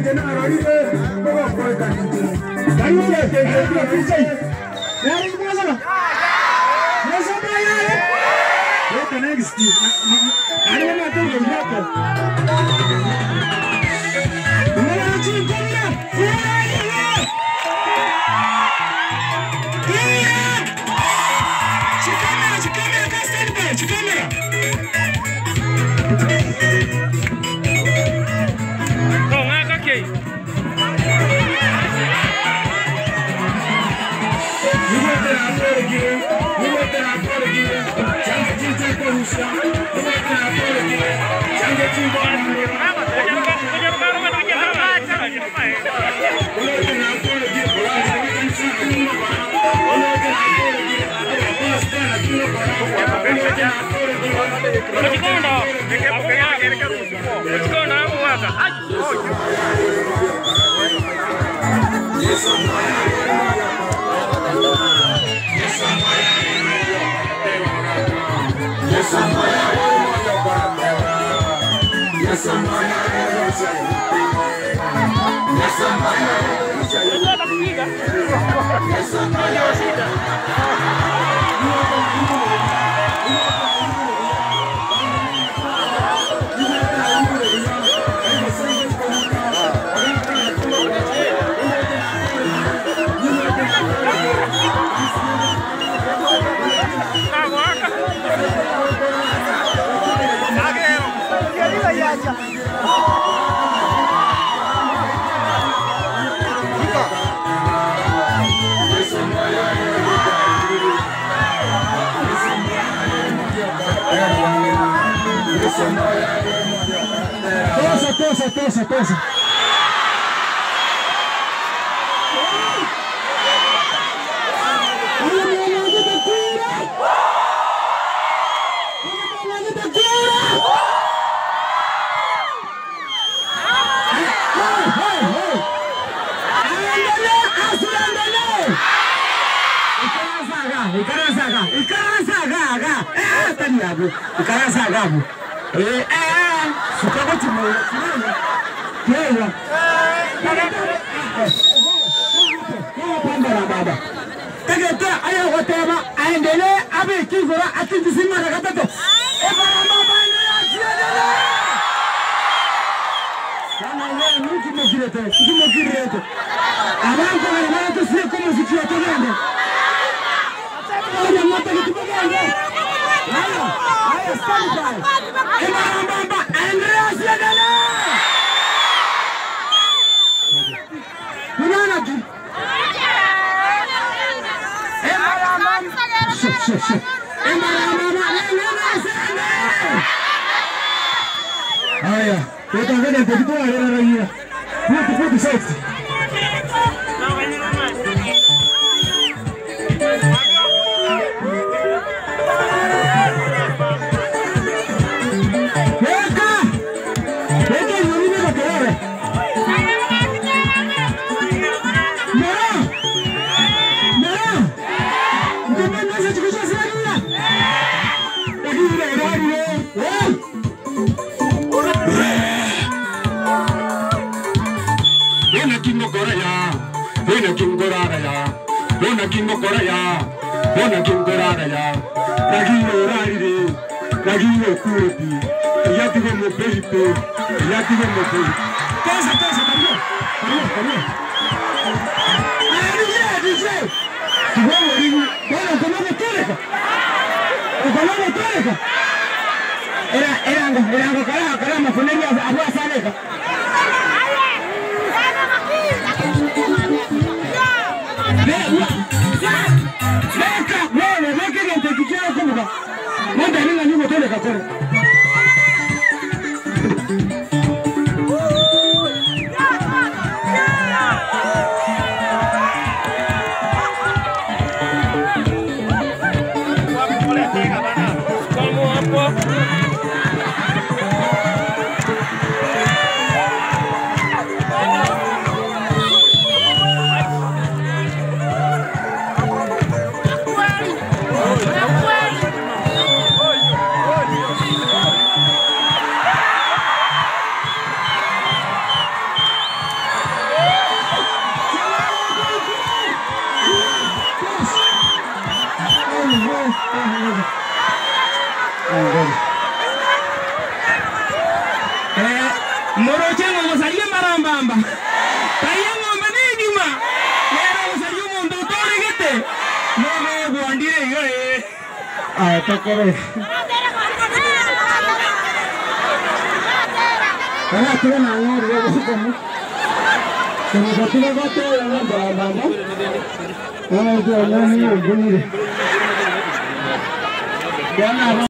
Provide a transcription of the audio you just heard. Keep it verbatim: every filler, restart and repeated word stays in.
Tosa, tosa, tosa, tosa. Eh, eh, suka tu mau, kaya, kaya baba. Kaya tu ayah hotel ma, aendele, abe kizora, akin disima kata tu. Eh, bapa bapa ni asyadala. Sama ni mungkin mungkin itu, mungkin mungkin itu. Abang kau ni mana tu siapa kau mesti siapa tu ni? Ada mata itu bagai. Ayo, ayo stand by. Bapa bapa, Andreas asyadala. Mana tu? Aya, kita ada yang begitu ada lagi. Putih putih sexy. Beka, beka yuri ni bakare. Mera, mera. Kita nasi cukup sekali ya. Lagi ni lagi ni. Bona kingo koraya, bona kingo raraya, bona kingo koraya, bona kingo raraya. Lagi ni lagi ni, lagi ni kurti. Ya tiga mo pelipe, ya tiga mo pelipe. Pesa pesa kamo, kamo kamo. Ay DJ DJ. Tiga mo ringo, bona kamo mo toreka. Kamo mo toreka. Era era ngo era ngo kara kara mo funeria abua saleka. Meka, wewe meka gente kichana kumbuka. Mwenda nina nyumo tole kakore. Moroche ngombe saliye marambamba. Kaya ngombe ni juma. Mero saliye mondo tole gete. Mono guandire gare. Ah, takore. Kana tira na ngor go komo. Kono batile gote na baba. Ah, jo na ni gumire. Kana